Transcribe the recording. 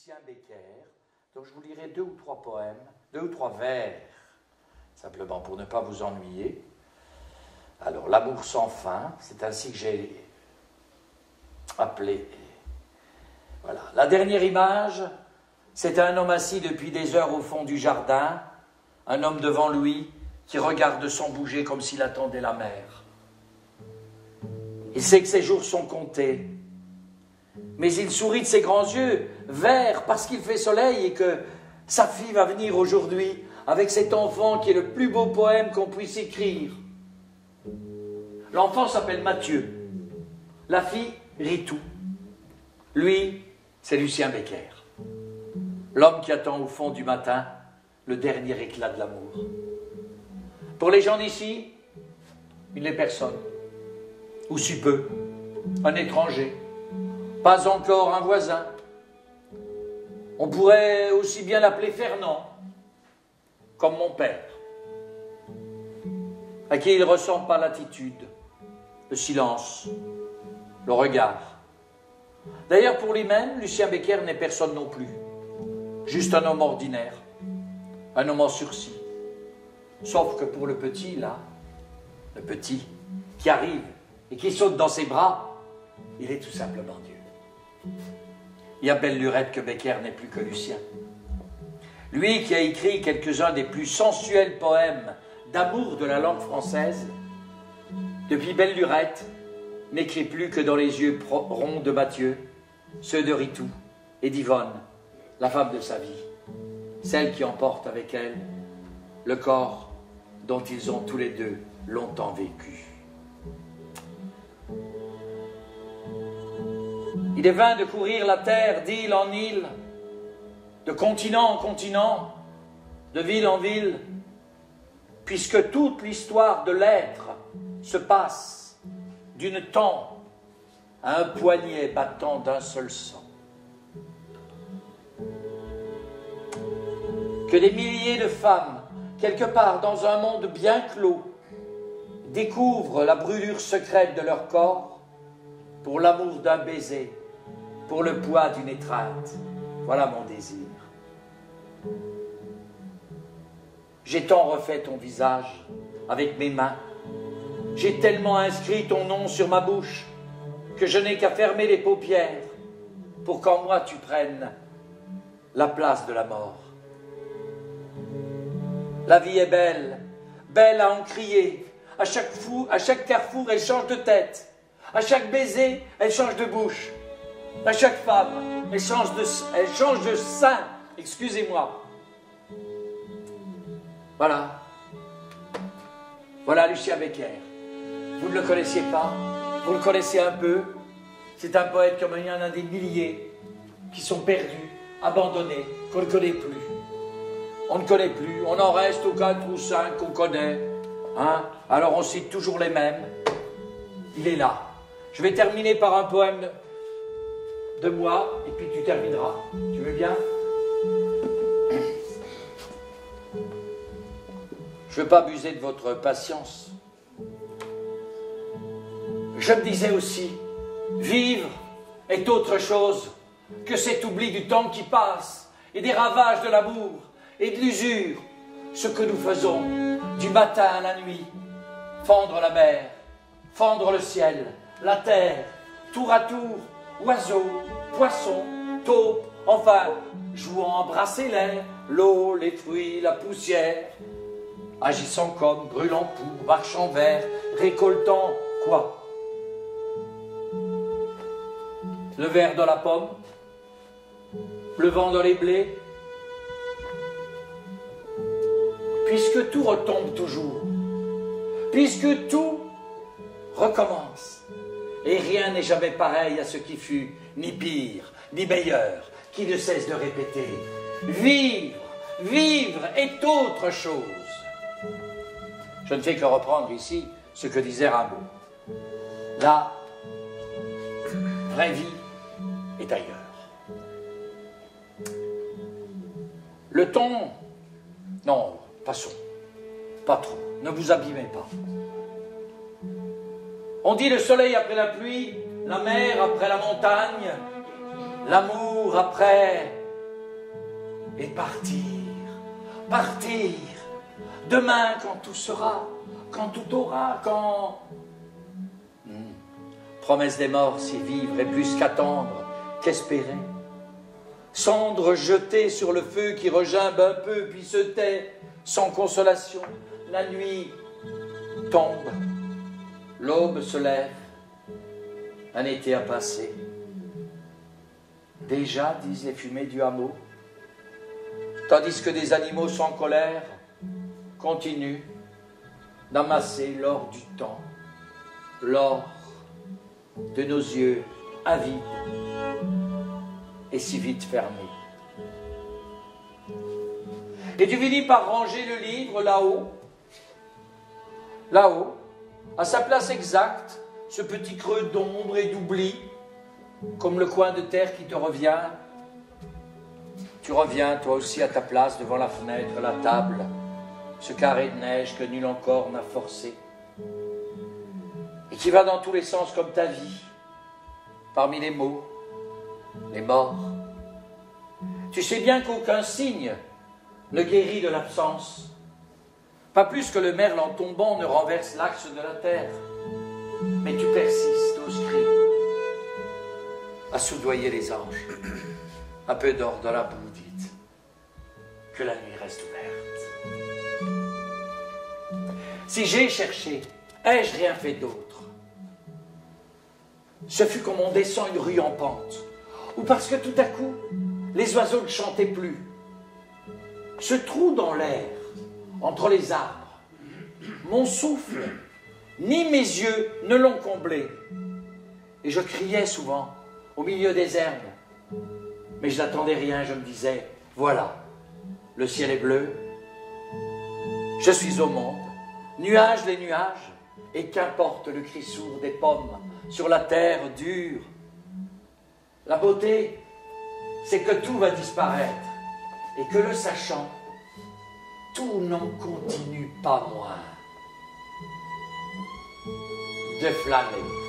Lucien Becker, dont je vous lirai 2 ou 3 poèmes, 2 ou 3 vers, simplement pour ne pas vous ennuyer. Alors, l'amour sans fin, c'est ainsi que j'ai appelé. Voilà. La dernière image, c'est un homme assis depuis des heures au fond du jardin, un homme devant lui qui regarde sans bouger comme s'il attendait la mer. Il sait que ses jours sont comptés, mais il sourit de ses grands yeux verts parce qu'il fait soleil et que sa fille va venir aujourd'hui avec cet enfant qui est le plus beau poème qu'on puisse écrire. L'enfant s'appelle Mathieu, la fille Ritou. Lui, c'est Lucien Becker, l'homme qui attend au fond du matin le dernier éclat de l'amour. Pour les gens d'ici, il n'est personne, ou si peu, un étranger, pas encore un voisin. On pourrait aussi bien l'appeler Fernand, comme mon père, à qui il ressemble par l'attitude, le silence, le regard. D'ailleurs, pour lui-même, Lucien Becker n'est personne non plus, juste un homme ordinaire, un homme en sursis. Sauf que pour le petit, là, le petit qui arrive et qui saute dans ses bras, il est tout simplement Dieu. Il y a belle lurette que Becker n'est plus que Lucien. Lui qui a écrit quelques-uns des plus sensuels poèmes d'amour de la langue française, depuis belle lurette, n'écrit plus que dans les yeux ronds de Mathieu, ceux de Ritou et d'Yvonne, la femme de sa vie, celle qui emporte avec elle le corps dont ils ont tous les deux longtemps vécu. Il est vain de courir la terre d'île en île, de continent en continent, de ville en ville, puisque toute l'histoire de l'être se passe d'une tempe à un poignet battant d'un seul sang. Que des milliers de femmes, quelque part dans un monde bien clos, découvrent la brûlure secrète de leur corps pour l'amour d'un baiser, pour le poids d'une étreinte. Voilà mon désir. J'ai tant refait ton visage avec mes mains, j'ai tellement inscrit ton nom sur ma bouche que je n'ai qu'à fermer les paupières pour qu'en moi tu prennes la place de la mort. La vie est belle, belle à en crier. À chaque carrefour, elle change de tête. À chaque baiser, elle change de bouche. À chaque femme, elle change de sein. Excusez-moi. Voilà. Voilà Lucien Becker. Vous ne le connaissiez pas, vous le connaissez un peu. C'est un poète comme il y en a des milliers qui sont perdus, abandonnés, qu'on ne connaît plus. On ne connaît plus, on en reste aux 4 ou 5 qu'on connaît. Hein? Alors on cite toujours les mêmes. Il est là. Je vais terminer par un poème de moi, et puis tu termineras. Tu veux bien? Je ne veux pas abuser de votre patience. Je me disais aussi, vivre est autre chose que cet oubli du temps qui passe et des ravages de l'amour et de l'usure, ce que nous faisons du matin à la nuit, fendre la mer, fendre le ciel, la terre, tour à tour, oiseaux, poissons, taupes, enfin, jouant à brasser l'air, l'eau, les fruits, la poussière, agissant comme, brûlant pour, marchant vers, récoltant quoi? Le ver dans la pomme, le vent dans les blés, puisque tout retombe toujours, puisque tout recommence, et rien n'est jamais pareil à ce qui fut, ni pire, ni meilleur, qui ne cesse de répéter. Vivre, vivre est autre chose. Je ne fais que reprendre ici ce que disait Rimbaud. La vraie vie est ailleurs. Le ton, non, passons, pas trop, ne vous abîmez pas. On dit le soleil après la pluie, la mer après la montagne, l'amour après et partir, partir. Demain, quand tout sera, quand tout aura, quand... Promesse des morts, si vivre est plus qu'attendre, qu'espérer. Cendre jetée sur le feu qui regimbe un peu, puis se tait, sans consolation. La nuit tombe, l'aube se lève, un été a passé. Déjà, disent les fumées du hameau, tandis que des animaux sans colère continuent d'amasser l'or du temps, l'or de nos yeux avides et si vite fermés. Et tu finis par ranger le livre là-haut, à sa place exacte, ce petit creux d'ombre et d'oubli, comme le coin de terre qui te revient. Tu reviens toi aussi à ta place devant la fenêtre, la table, ce carré de neige que nul encore n'a forcé, et qui va dans tous les sens comme ta vie, parmi les mots, les morts. Tu sais bien qu'aucun signe ne guérit de l'absence, pas plus que le merle en tombant ne renverse l'axe de la terre, mais tu persistes au scribe, à soudoyer les anges, un peu d'or dans la boue, dites, que la nuit reste ouverte. Si j'ai cherché, ai-je rien fait d'autre? Ce fut comme on descend une rue en pente, ou parce que tout à coup, les oiseaux ne chantaient plus. Ce trou dans l'air, entre les arbres, mon souffle, ni mes yeux ne l'ont comblé. Et je criais souvent, au milieu des herbes, mais je n'attendais rien, je me disais, voilà, le ciel est bleu, je suis au monde, nuages les nuages, et qu'importe le cri sourd des pommes sur la terre dure. La beauté, c'est que tout va disparaître, et que le sachant, tout n'en continue pas moins de flâner.